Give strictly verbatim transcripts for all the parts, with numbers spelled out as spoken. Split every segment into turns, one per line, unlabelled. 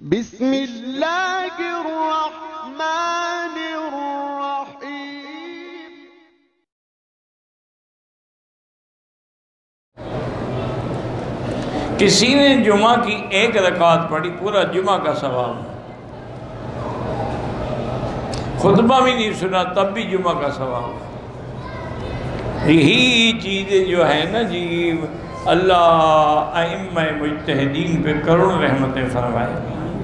بسم اللہ الرحمن الرحیم۔
کسی نے جمعہ کی ایک رکعت پڑھی، پورا جمعہ کا ثواب، خطبہ بھی نہیں سنا تب بھی جمعہ کا ثواب۔ یہی چیزیں جو ہے نا جی، اللہ ائمہ مجتہدین پہ کروڑ رحمتیں فرمائے۔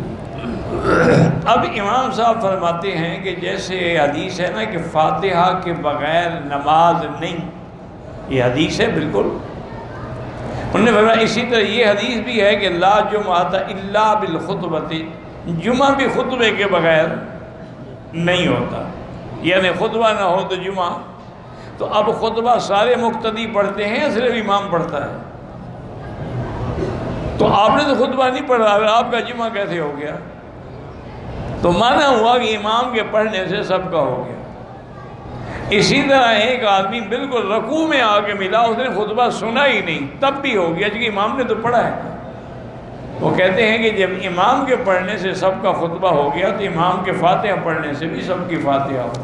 اب امام صاحب فرماتے ہیں کہ جیسے حدیث ہے نا کہ فاتحہ کے بغیر نماز نہیں، یہ حدیث ہے بالکل۔ انہوں نے فرمایا اسی طرح یہ حدیث بھی ہے کہ لا جمعۃ الا بالخطبۃ، جمعہ بھی خطبے کے بغیر نہیں ہوتا، یعنی خطبہ نہ ہو تو جمعہ۔ تو اب خطبہ سارے مقتدی پڑھتے ہیں یا صرف امام پڑھتا ہے؟ تو آپ نے تو خطبہ نہیں پڑھا، اگر آپ کا جمعہ کیسے ہو گیا؟ تو معنی ہوا کہ امام کے پڑھنے سے سب کا ہو گیا۔ اسی طرح ایک آدمی بالکل رکوع میں آ کے ملا، اس نے خطبہ سنا ہی نہیں تب بھی ہو گیا، کیونکہ امام نے تو پڑھا ہے۔ وہ کہتے ہیں کہ جب امام کے پڑھنے سے سب کا خطبہ ہو گیا تو امام کے فاتحہ پڑھنے سے بھی سب کی فاتحہ ہو۔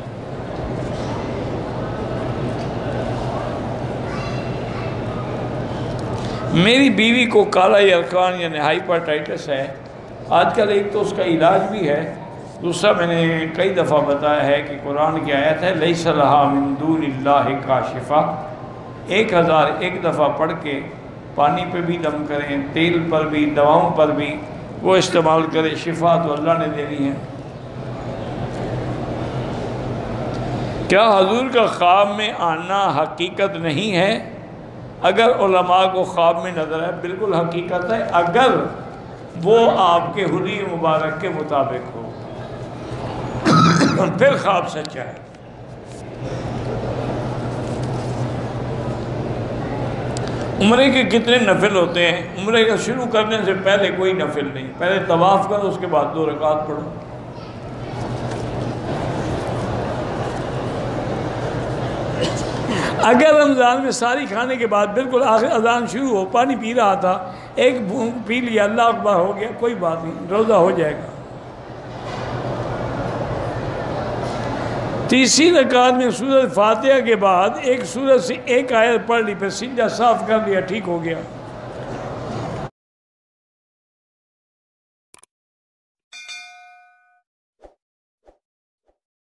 میری بیوی کو کالا یرقان یعنی ہائپرٹائٹس ہے آج کل، ایک تو اس کا علاج بھی ہے، دوسرا میں نے کئی دفعہ بتایا ہے کہ قرآن کی آیت ہے لیس لہا من دون اللہ کاشفہ، ایک ہزار ایک دفعہ پڑھ کے پانی پہ بھی دم کریں، تیل پر بھی، دواؤں پر بھی وہ استعمال کرے، شفا تو اللہ نے دینی ہے۔ کیا حضور کا خواب میں آنا حقیقت نہیں ہے؟ اگر علماء کو خواب میں نظر ہے بالکل حقیقت ہے، اگر وہ آپ کے حدیث مبارک کے مطابق ہو پھر خواب سچا ہے۔ عمرے کے کتنے نفل ہوتے ہیں؟ عمرے کا شروع کرنے سے پہلے کوئی نفل نہیں، پہلے طواف کرو، اس کے بعد دو رکعت پڑھو۔ اگر رمضان میں ساری کھانے کے بعد بالکل آخر اذان شروع ہو، پانی پی رہا تھا، ایک بھونک پی لیا، اللہ اکبر ہو گیا، کوئی بات نہیں، روزہ ہو جائے گا۔ تیسری رکعت میں سورۃ فاتحہ کے بعد ایک سورت سے ایک آیت پڑھ لی، پھر سجدہ صاف کر لیا، ٹھیک ہو گیا۔